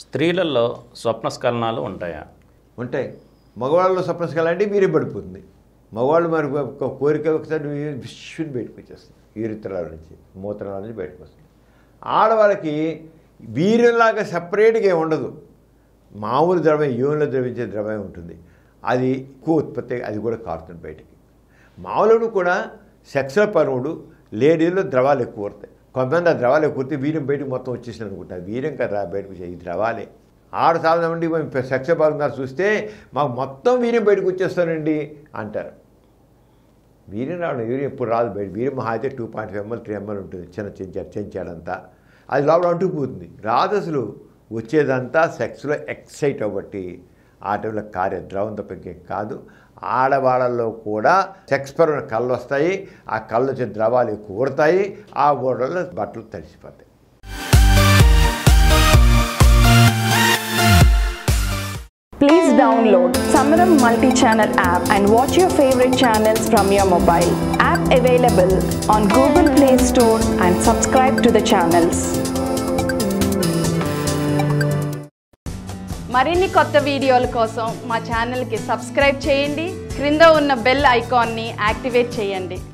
స్త్రీలలో స్వప్నస్ఖలనాలు ఉంటాయా? ఉంటాయి. మగవాళ్ళలో స్వప్నస్ఖలనం అంటే వీర్యం పడిపోతుంది. మగవాళ్ళు మరి ఒక కోరిక ఒకసారి విష్యుని బయటకు వచ్చేస్తుంది, యూరిత్రాల నుంచి మూత్రాల నుంచి బయటకు వస్తుంది. ఆడవాళ్ళకి వీర్యంలాగా సపరేట్గా ఏమి ఉండదు. మామూలు ద్రవ్యం, యూన్లో ద్రవించే ద్రవ్యం ఉంటుంది. అది ఎక్కువ ఉత్పత్తి, అది కూడా కారుతుంది బయటికి. మామూలు కూడా సెక్స్ల పరువుడు లేడీలో ద్రవాలు ఎక్కువ వస్తాయి. కొంతమంది ఆ ద్రవాలు ఎక్కువ వస్తే వీర్యం బయటకు మొత్తం వచ్చేసింది అనుకుంటారు. వీర్యం కదా బయటకు వచ్చే ఈ ద్రవాలే. ఆరు సాధనండి సెక్స్ పరంగా చూస్తే మాకు మొత్తం వీర్యం బయటకు వచ్చేస్తానండి అంటారు. వీర్యం రావడం, వీర్యం ఎప్పుడు రాదు బయట. వీర్యం మహా అయితే 2.5 ml 3 ml ఉంటుంది, చిన్న చెంచాడంతా. అది లోపల అంటుకుపోతుంది, రాదు అసలు. వచ్చేదంతా సెక్స్లో ఎక్సైట్ అవ్వబట్టి ఆ టైంలో కారే ద్రవం తప్ప ఇంకేం కాదు. ఆడవాళ్ళలో కూడా సెక్స్ పరమైన కళ్ళు వస్తాయి. ఆ కళ్ళు వచ్చే ద్రవాలు ఎక్కువ ఊడతాయి. ఆ ఊడల్లో బట్టలు తడిసిపోతాయి. Please download Samaram multi-channel app and watch your favorite channels from your mobile. App available on Google Play Store and subscribe to the channels. మరిన్ని కొత్త వీడియోల కోసం మా ఛానల్కి సబ్స్క్రైబ్ చేయండి. క్రింద ఉన్న బెల్ ఐకాన్ని యాక్టివేట్ చేయండి.